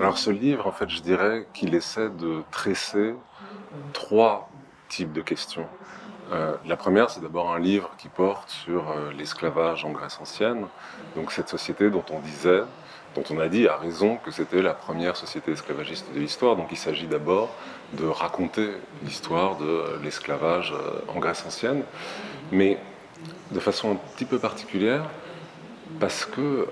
Alors ce livre, en fait, je dirais qu'il essaie de tresser trois types de questions. La première, c'est d'abord un livre qui porte sur l'esclavage en Grèce ancienne, donc cette société dont on disait, dont on a dit à raison que c'était la première société esclavagiste de l'histoire. Donc il s'agit d'abord de raconter l'histoire de l'esclavage en Grèce ancienne, mais de façon un petit peu particulière, parce que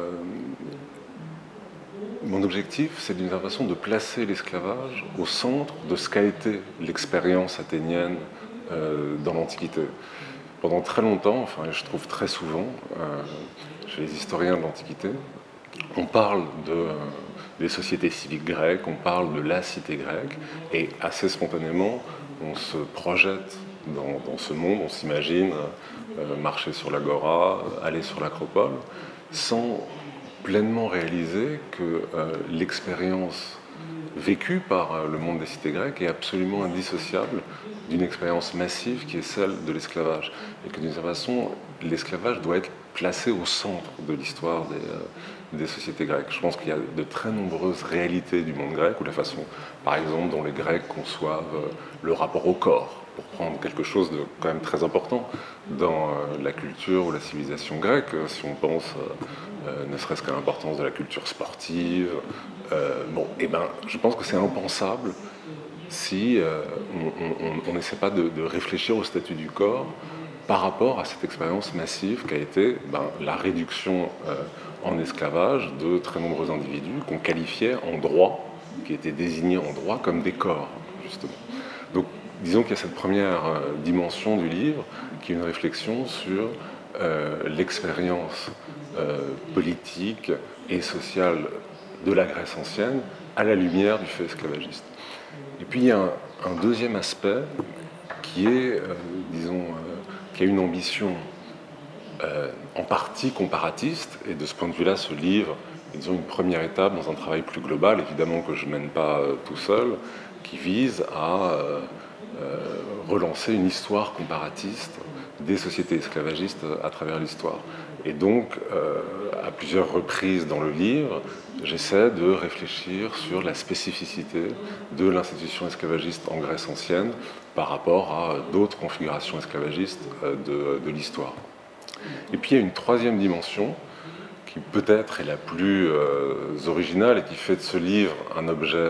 mon objectif, c'est d'une certaine façon de placer l'esclavage au centre de ce qu'a été l'expérience athénienne dans l'Antiquité. Pendant très longtemps, enfin je trouve très souvent, chez les historiens de l'Antiquité, on parle des sociétés civiques grecques, on parle de la cité grecque, et assez spontanément, on se projette dans ce monde, on s'imagine marcher sur l'agora, aller sur l'acropole, sans pleinement réaliser que l'expérience vécue par le monde des cités grecques est absolument indissociable d'une expérience massive qui est celle de l'esclavage. Et que d'une certaine façon, l'esclavage doit être placé au centre de l'histoire des sociétés grecques. Je pense qu'il y a de très nombreuses réalités du monde grec, ou la façon, par exemple, dont les Grecs conçoivent le rapport au corps, pour prendre quelque chose de quand même très important dans la culture ou la civilisation grecque, si on pense ne serait-ce qu'à l'importance de la culture sportive. Je pense que c'est impensable si on n'essaie pas de réfléchir au statut du corps par rapport à cette expérience massive qu'a été la réduction en esclavage de très nombreux individus qu'on qualifiait en droit, qui étaient désignés en droit comme des corps, justement. Donc, disons qu'il y a cette première dimension du livre qui est une réflexion sur l'expérience politique et sociale de la Grèce ancienne à la lumière du fait esclavagiste. Et puis il y a un deuxième aspect qui est, qui a une ambition en partie comparatiste, et de ce point de vue-là, ce livre est, disons, une première étape dans un travail plus global, évidemment que je ne mène pas tout seul, qui vise à relancer une histoire comparatiste des sociétés esclavagistes à travers l'histoire. Et donc, à plusieurs reprises dans le livre, j'essaie de réfléchir sur la spécificité de l'institution esclavagiste en Grèce ancienne par rapport à d'autres configurations esclavagistes de l'histoire. Et puis il y a une troisième dimension qui peut-être est la plus originale et qui fait de ce livre un objet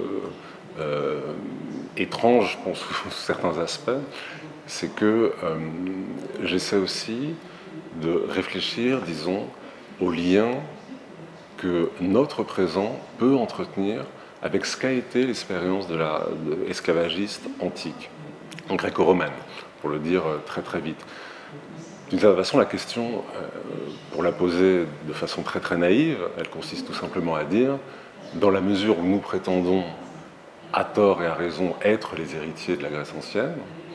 étrange, je pense, sous certains aspects, c'est que j'essaie aussi de réfléchir, disons, aux liens que notre présent peut entretenir avec ce qu'a été l'expérience de l'esclavagiste antique, gréco-romaine, pour le dire très très vite. D'une certaine façon, la question, pour la poser de façon très très naïve, elle consiste tout simplement à dire, dans la mesure où nous prétendons, à tort et à raison, être les héritiers de la Grèce ancienne,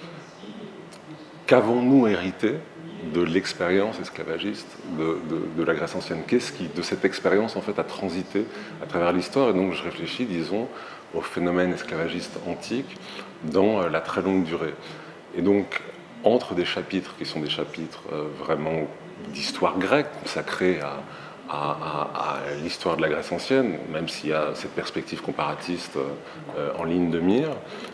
qu'avons-nous hérité de l'expérience esclavagiste de la Grèce ancienne? Qu'est-ce qui, de cette expérience, en fait, a transité à travers l'histoire? Et donc, je réfléchis, disons, au phénomène esclavagiste antique dans la très longue durée. Et donc, entre des chapitres qui sont des chapitres vraiment d'histoire grecque, consacrés à l'histoire de la Grèce ancienne, même s'il y a cette perspective comparatiste en ligne de mire,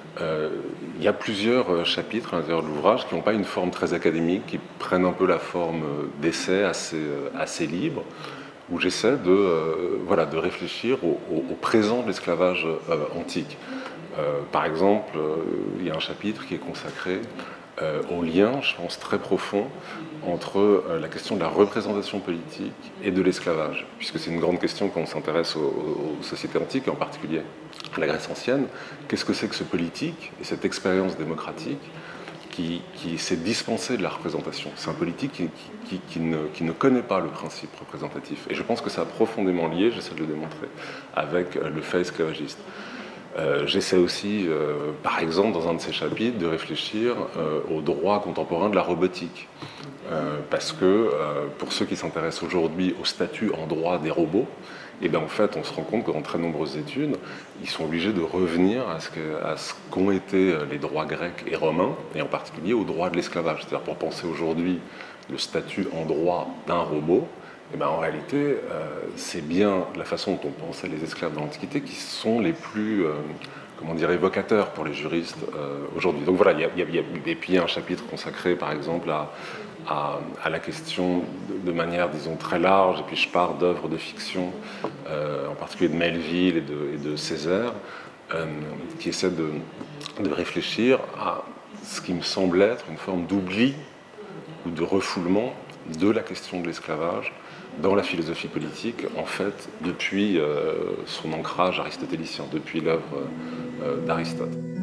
il y a plusieurs chapitres à l'intérieur de l'ouvrage qui n'ont pas une forme très académique, qui prennent un peu la forme d'essais assez libres, où j'essaie de réfléchir au présent de l'esclavage antique. Par exemple, il y a un chapitre qui est consacré au lien, je pense, très profond entre la question de la représentation politique et de l'esclavage, puisque c'est une grande question quand on s'intéresse aux sociétés antiques, et en particulier à la Grèce ancienne. Qu'est-ce que c'est que ce politique et cette expérience démocratique qui s'est dispensé de la représentation? C'est un politique qui ne connaît pas le principe représentatif. Et je pense que ça a profondément lié, j'essaie de le démontrer, avec le fait esclavagiste. J'essaie aussi, par exemple, dans un de ces chapitres, de réfléchir au droit contemporain de la robotique. Parce que pour ceux qui s'intéressent aujourd'hui au statut en droit des robots, et bien en fait, on se rend compte que dans très nombreuses études, ils sont obligés de revenir à ce qu'ont été les droits grecs et romains, et en particulier au droit de l'esclavage. C'est-à-dire, pour penser aujourd'hui le statut en droit d'un robot, Et ben, en réalité, c'est bien la façon dont on pensait les esclaves dans l'Antiquité qui sont les plus comment dire, évocateurs pour les juristes aujourd'hui. Donc voilà, et puis il y a un chapitre consacré par exemple à la question de manière, disons, très large, et puis je pars d'œuvres de fiction, en particulier de Melville et de Césaire, qui essaient de réfléchir à ce qui me semble être une forme d'oubli ou de refoulement de la question de l'esclavage dans la philosophie politique, en fait, depuis son ancrage aristotélicien, depuis l'œuvre d'Aristote.